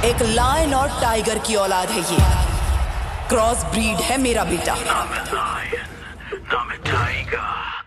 एक लायन और टाइगर की औलाद है ये। क्रॉस ब्रीड है मेरा बेटा। I'm a lion, I'm a tiger.